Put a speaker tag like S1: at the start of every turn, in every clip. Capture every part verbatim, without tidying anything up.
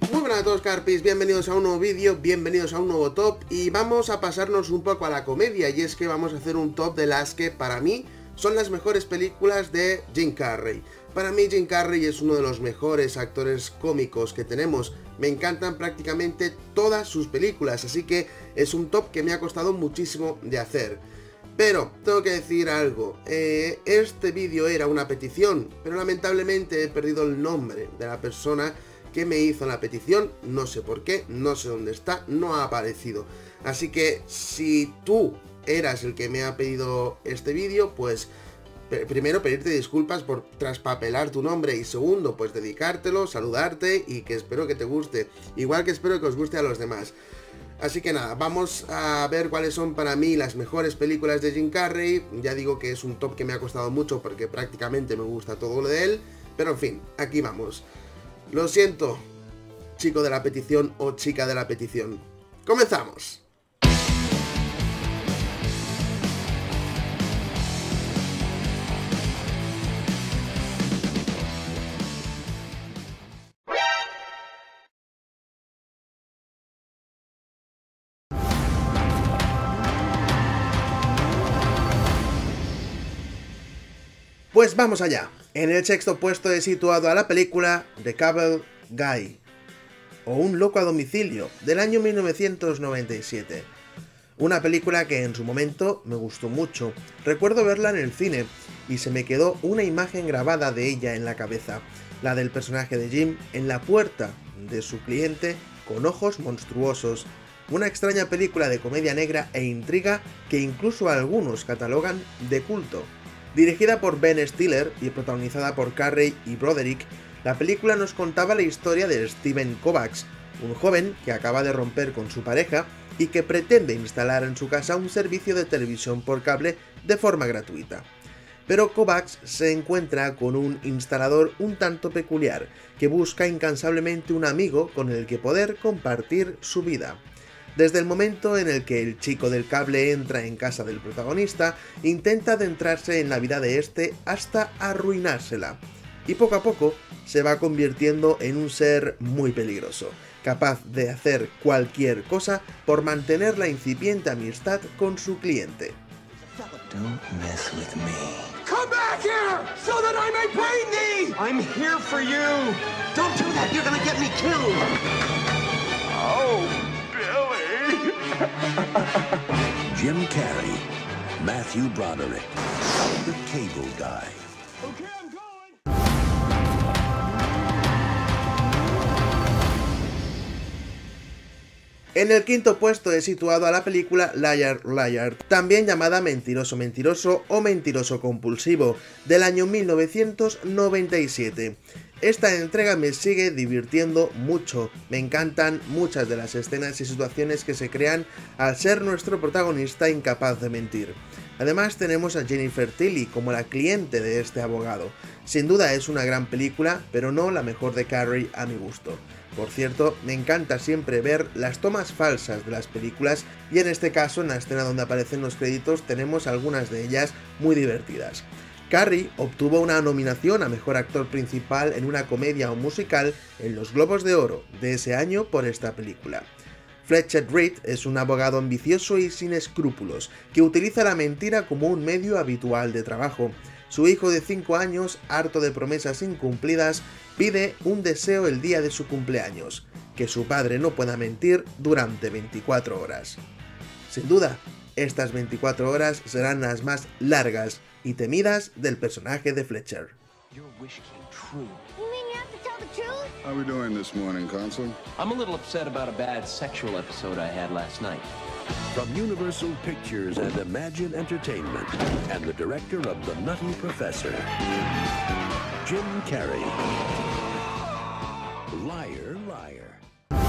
S1: Muy buenas a todos, Carpis, bienvenidos a un nuevo vídeo, bienvenidos a un nuevo top. Y vamos a pasarnos un poco a la comedia, y es que vamos a hacer un top de las que para mí son las mejores películas de Jim Carrey. Para mí Jim Carrey es uno de los mejores actores cómicos que tenemos. Me encantan prácticamente todas sus películas, así que es un top que me ha costado muchísimo de hacer. Pero tengo que decir algo, eh, este vídeo era una petición, pero lamentablemente he perdido el nombre de la persona que me hizo la petición, no sé por qué, no sé dónde está, no ha aparecido. Así que si tú eras el que me ha pedido este vídeo, pues primero pedirte disculpas por traspapelar tu nombre, y segundo pues dedicártelo, saludarte y que espero que te guste, igual que espero que os guste a los demás. Así que nada, vamos a ver cuáles son para mí las mejores películas de Jim Carrey. Ya digo que es un top que me ha costado mucho porque prácticamente me gusta todo lo de él, pero en fin, aquí vamos. Lo siento, chico de la petición o chica de la petición. ¡Comenzamos! Pues vamos allá. En el sexto puesto he situado a la película The Cable Guy, o Un loco a domicilio, del año mil novecientos noventa y siete. Una película que en su momento me gustó mucho. Recuerdo verla en el cine y se me quedó una imagen grabada de ella en la cabeza, la del personaje de Jim en la puerta de su cliente con ojos monstruosos. Una extraña película de comedia negra e intriga que incluso algunos catalogan de culto. Dirigida por Ben Stiller y protagonizada por Carrey y Broderick, la película nos contaba la historia de Steven Kovacs, un joven que acaba de romper con su pareja y que pretende instalar en su casa un servicio de televisión por cable de forma gratuita. Pero Kovacs se encuentra con un instalador un tanto peculiar, que busca incansablemente un amigo con el que poder compartir su vida. Desde el momento en el que el chico del cable entra en casa del protagonista, intenta adentrarse en la vida de este hasta arruinársela. Y poco a poco se va convirtiendo en un ser muy peligroso, capaz de hacer cualquier cosa por mantener la incipiente amistad con su cliente.
S2: Don't mess with me.
S3: Come back here so that I may bring thee! I'm here for you! Don't do that, you're gonna get me killed! Oh, Billy!
S2: Jim Carrey, Matthew Broderick, The Cable Guy.
S3: Okay, I'm going!
S1: En el quinto puesto he situado a la película Liar Liar, también llamada Mentiroso Mentiroso o Mentiroso Compulsivo, del año mil novecientos noventa y siete. Esta entrega me sigue divirtiendo mucho, me encantan muchas de las escenas y situaciones que se crean al ser nuestro protagonista incapaz de mentir. Además tenemos a Jennifer Tilly como la cliente de este abogado. Sin duda es una gran película, pero no la mejor de Carrey a mi gusto. Por cierto, me encanta siempre ver las tomas falsas de las películas, y en este caso, en la escena donde aparecen los créditos, tenemos algunas de ellas muy divertidas. Carrey obtuvo una nominación a Mejor Actor Principal en una comedia o musical en los Globos de Oro de ese año por esta película. Fletcher Reed es un abogado ambicioso y sin escrúpulos, que utiliza la mentira como un medio habitual de trabajo. Su hijo de cinco años, harto de promesas incumplidas, pide un deseo el día de su cumpleaños: que su padre no pueda mentir durante veinticuatro horas. Sin duda, estas veinticuatro horas serán las más largas y temidas del personaje de Fletcher.
S3: Your wish came true.
S4: You mean you have to tell the truth?
S5: How we doing this morning, Consul?
S6: I'm a little upset about a bad sexual episode I had last night.
S2: From Universal Pictures and Imagine Entertainment, and the director of The Nutty Professor, Jim Carrey. Liar, Liar.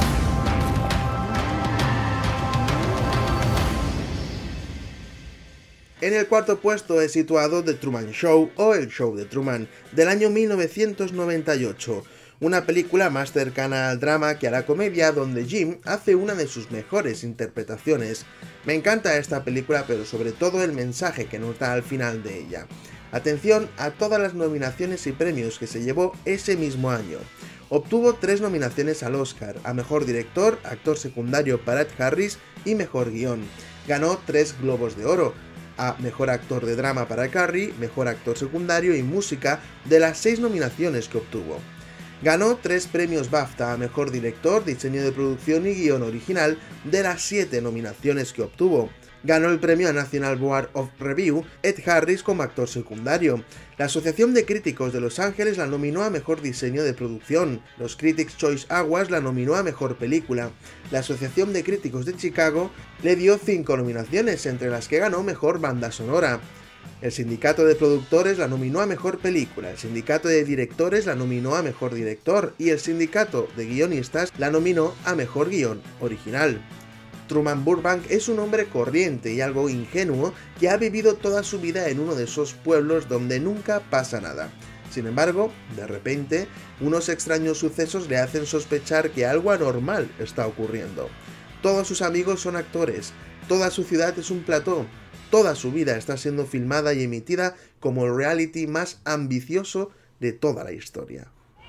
S1: En el cuarto puesto he situado The Truman Show o El Show de Truman, del año mil novecientos noventa y ocho, una película más cercana al drama que a la comedia, donde Jim hace una de sus mejores interpretaciones. Me encanta esta película, pero sobre todo el mensaje que nos da al final de ella. Atención a todas las nominaciones y premios que se llevó ese mismo año. Obtuvo tres nominaciones al Oscar, a Mejor Director, Actor Secundario para Ed Harris y Mejor Guión. Ganó tres Globos de Oro, a Mejor Actor de Drama para Carrie, Mejor Actor Secundario y Música de las seis nominaciones que obtuvo. Ganó tres premios BAFTA a Mejor Director, Diseño de Producción y Guión Original de las siete nominaciones que obtuvo. Ganó el premio a National Board of Review Ed Harris como actor secundario. La Asociación de Críticos de Los Ángeles la nominó a Mejor Diseño de Producción. Los Critics' Choice Awards la nominó a Mejor Película. La Asociación de Críticos de Chicago le dio cinco nominaciones, entre las que ganó Mejor Banda Sonora. El Sindicato de Productores la nominó a Mejor Película, el Sindicato de Directores la nominó a Mejor Director y el Sindicato de Guionistas la nominó a Mejor Guión Original. Truman Burbank es un hombre corriente y algo ingenuo que ha vivido toda su vida en uno de esos pueblos donde nunca pasa nada. Sin embargo, de repente, unos extraños sucesos le hacen sospechar que algo anormal está ocurriendo. Todos sus amigos son actores, toda su ciudad es un plató, toda su vida está siendo filmada y emitida como el reality más ambicioso de toda la historia.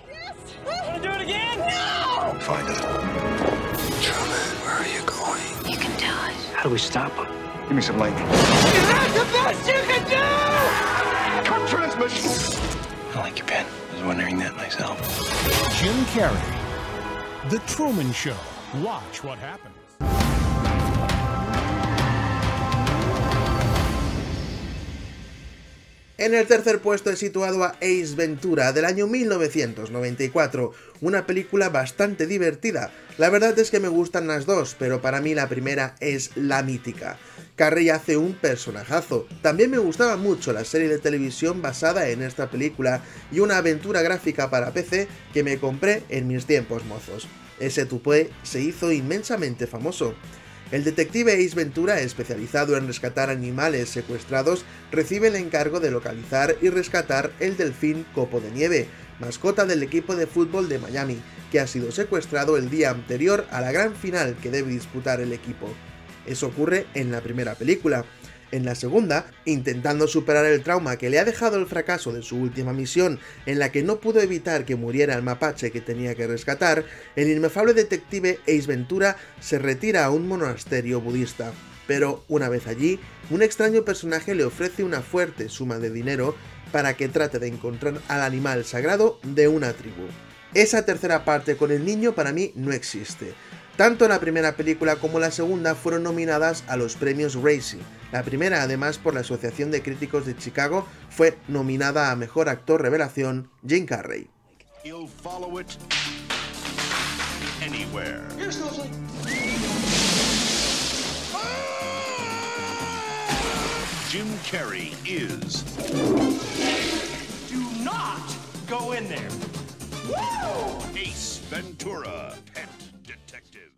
S7: How do we stop him?
S3: Give me some light.
S7: That's the best you can do!
S3: Cut transmission!
S7: I don't like your pen. I was wondering that myself.
S8: Jim Carrey, The Truman Show. Watch what happens.
S1: En el tercer puesto he situado a Ace Ventura, del año mil novecientos noventa y cuatro, una película bastante divertida. La verdad es que me gustan las dos, pero para mí la primera es la mítica. Carrey hace un personajazo. También me gustaba mucho la serie de televisión basada en esta película y una aventura gráfica para P C que me compré en mis tiempos mozos. Ese tupé se hizo inmensamente famoso. El detective Ace Ventura, especializado en rescatar animales secuestrados, recibe el encargo de localizar y rescatar el delfín Copo de Nieve, mascota del equipo de fútbol de Miami, que ha sido secuestrado el día anterior a la gran final que debe disputar el equipo. Eso ocurre en la primera película. En la segunda, intentando superar el trauma que le ha dejado el fracaso de su última misión, en la que no pudo evitar que muriera el mapache que tenía que rescatar, el inefable detective Ace Ventura se retira a un monasterio budista. Pero, una vez allí, un extraño personaje le ofrece una fuerte suma de dinero para que trate de encontrar al animal sagrado de una tribu. Esa tercera parte con el niño para mí no existe. Tanto la primera película como la segunda fueron nominadas a los premios Razzie. La primera, además, por la Asociación de Críticos de Chicago, fue nominada a Mejor Actor Revelación Jim Carrey.
S2: He'll follow it anywhere. Jim Carrey is.
S3: Do not go in there.
S2: Ace Ventura, Pet Detective.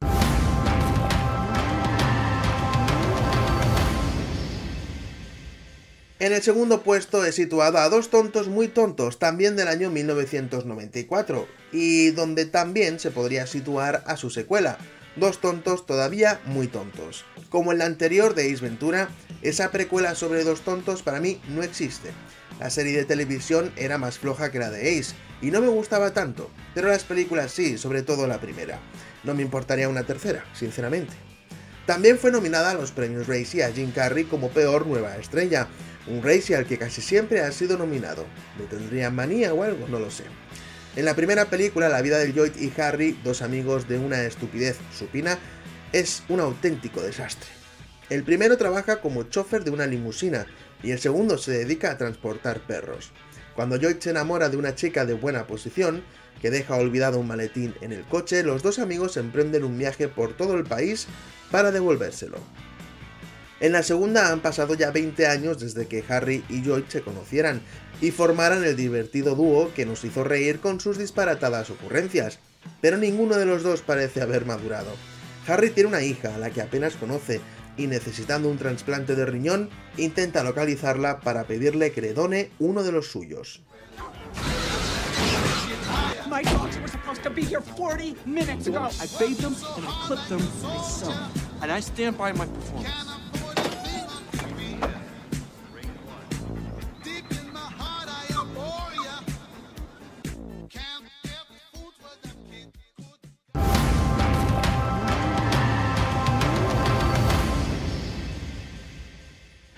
S1: En el segundo puesto he situado a Dos tontos muy tontos, también del año mil novecientos noventa y cuatro, y donde también se podría situar a su secuela, Dos tontos todavía muy tontos. Como en la anterior de Ace Ventura, esa precuela sobre dos tontos para mí no existe. La serie de televisión era más floja que la de Ace, y no me gustaba tanto, pero las películas sí, sobre todo la primera. No me importaría una tercera, sinceramente. También fue nominada a los premios Razzie a Jim Carrey como Peor Nueva Estrella, un Razzie al que casi siempre ha sido nominado. ¿Le tendrían manía o algo? No lo sé. En la primera película, la vida de Lloyd y Harry, dos amigos de una estupidez supina, es un auténtico desastre. El primero trabaja como chofer de una limusina y el segundo se dedica a transportar perros. Cuando Lloyd se enamora de una chica de buena posición, que deja olvidado un maletín en el coche, los dos amigos emprenden un viaje por todo el país para devolvérselo. En la segunda han pasado ya veinte años desde que Harry y Lloyd se conocieran y formaran el divertido dúo que nos hizo reír con sus disparatadas ocurrencias, pero ninguno de los dos parece haber madurado. Harry tiene una hija a la que apenas conoce y, necesitando un trasplante de riñón, intenta localizarla para pedirle que le done uno de los suyos.
S9: My dogs were supposed to be here forty minutes ago. I bathed them and I clipped them myself. And I stand by my performance.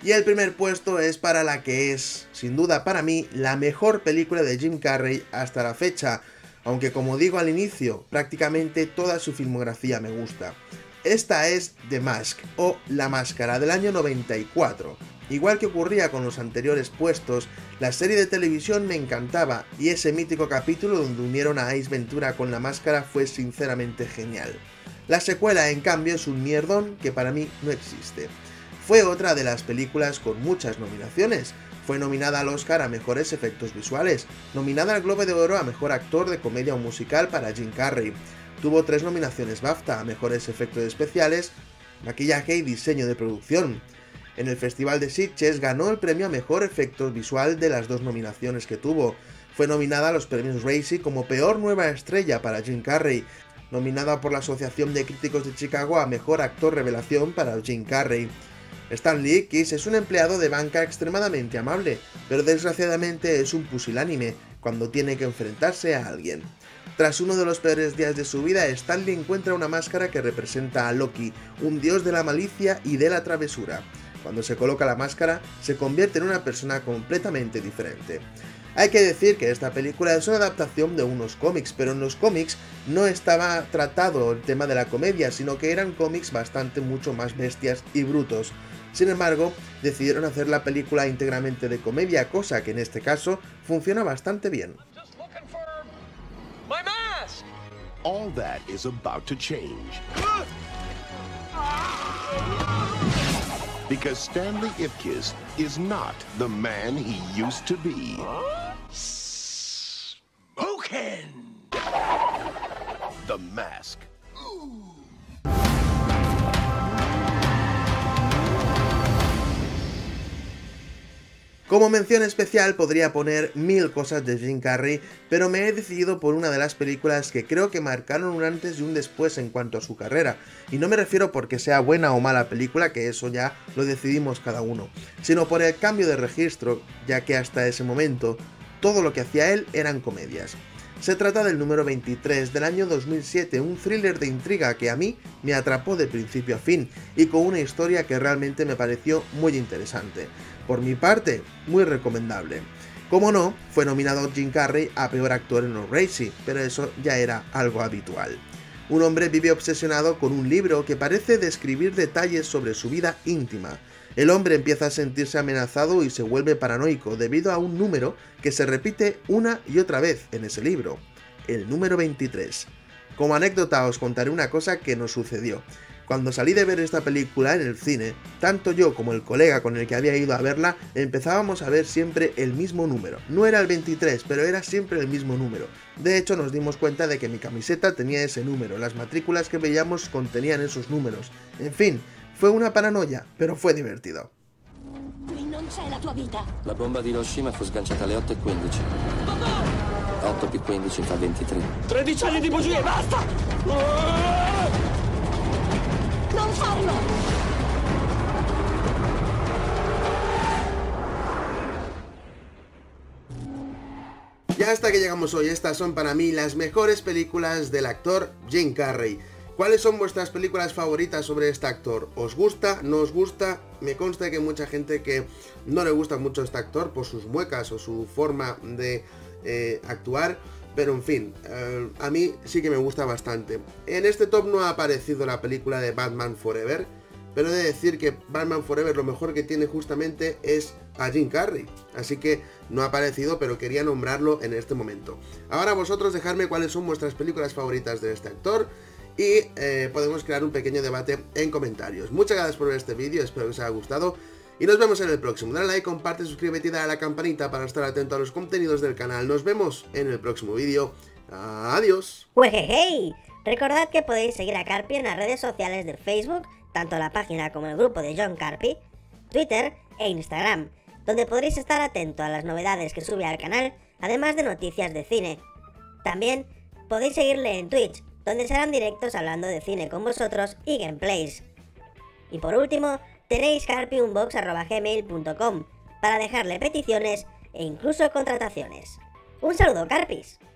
S1: Y el primer puesto es para la que es, sin duda para mí, la mejor película de Jim Carrey hasta la fecha, aunque como digo al inicio, prácticamente toda su filmografía me gusta. Esta es The Mask, o La Máscara, del año noventa y cuatro. Igual que ocurría con los anteriores puestos, la serie de televisión me encantaba y ese mítico capítulo donde unieron a Ace Ventura con la máscara fue sinceramente genial. La secuela, en cambio, es un mierdón que para mí no existe. Fue otra de las películas con muchas nominaciones. Fue nominada al Oscar a Mejores Efectos Visuales, nominada al Globo de Oro a Mejor Actor de Comedia o Musical para Jim Carrey. Tuvo tres nominaciones BAFTA a Mejores Efectos Especiales, Maquillaje y Diseño de Producción. En el Festival de Sitges ganó el premio a Mejor Efecto Visual de las dos nominaciones que tuvo. Fue nominada a los premios Razzie como Peor Nueva Estrella para Jim Carrey, nominada por la Asociación de Críticos de Chicago a Mejor Actor Revelación para Jim Carrey. Stan Lee es un empleado de banca extremadamente amable, pero desgraciadamente es un pusilánime cuando tiene que enfrentarse a alguien. Tras uno de los peores días de su vida, Stan Lee encuentra una máscara que representa a Loki, un dios de la malicia y de la travesura. Cuando se coloca la máscara, se convierte en una persona completamente diferente. Hay que decir que esta película es una adaptación de unos cómics, pero en los cómics no estaba tratado el tema de la comedia, sino que eran cómics bastante mucho más bestias y brutos. Sin embargo, decidieron hacer la película íntegramente de comedia, cosa que en este caso funciona bastante bien.
S2: All that is about to change. Because Stanley Ipkiss is not the man he used to be. Smokin'! The Mask.
S1: Como mención especial podría poner mil cosas de Jim Carrey, pero me he decidido por una de las películas que creo que marcaron un antes y un después en cuanto a su carrera, y no me refiero porque sea buena o mala película, que eso ya lo decidimos cada uno, sino por el cambio de registro, ya que hasta ese momento todo lo que hacía él eran comedias. Se trata del número veintitrés del año dos mil siete, un thriller de intriga que a mí me atrapó de principio a fin y con una historia que realmente me pareció muy interesante. Por mi parte, muy recomendable. Como no, fue nominado Jim Carrey a Peor Actor en los Razzie, pero eso ya era algo habitual. Un hombre vive obsesionado con un libro que parece describir detalles sobre su vida íntima. El hombre empieza a sentirse amenazado y se vuelve paranoico debido a un número que se repite una y otra vez en ese libro, el número veintitrés. Como anécdota os contaré una cosa que nos sucedió. Cuando salí de ver esta película en el cine, tanto yo como el colega con el que había ido a verla empezábamos a ver siempre el mismo número. No era el veintitrés, pero era siempre el mismo número. De hecho, nos dimos cuenta de que mi camiseta tenía ese número, las matrículas que veíamos contenían esos números. En fin, fue una paranoia, pero fue divertido.
S4: Qui non c'è la tua vita.
S6: La bomba di Hiroshima fu sganciata alle otto e quindici. otto più quindici fa ventitré.
S9: tredici anni di bugie, basta!
S4: Non farlo!
S1: Ya hasta que llegamos hoy, estas son para mí las mejores películas del actor Jim Carrey. ¿Cuáles son vuestras películas favoritas sobre este actor? ¿Os gusta? ¿No os gusta? Me consta que hay mucha gente que no le gusta mucho este actor por sus muecas o su forma de eh, actuar, pero en fin, eh, a mí sí que me gusta bastante. En este top no ha aparecido la película de Batman Forever, pero he de decir que Batman Forever lo mejor que tiene justamente es a Jim Carrey, así que no ha aparecido, pero quería nombrarlo en este momento. Ahora vosotros dejadme cuáles son vuestras películas favoritas de este actor y eh, podemos crear un pequeño debate en comentarios. Muchas gracias por ver este vídeo, espero que os haya gustado y nos vemos en el próximo. Dale like, comparte, suscríbete y dale a la campanita para estar atento a los contenidos del canal. Nos vemos en el próximo vídeo. Adiós.
S10: ¡Hey! Recordad que podéis seguir a Carpi en las redes sociales de Facebook, tanto la página como el grupo de John Carpi, Twitter e Instagram, donde podréis estar atento a las novedades que sube al canal, además de noticias de cine. También podéis seguirle en Twitch, donde serán directos hablando de cine con vosotros y gameplays. Y por último, tenéis carpi unbox arroba gmail punto com para dejarle peticiones e incluso contrataciones. ¡Un saludo, Carpis!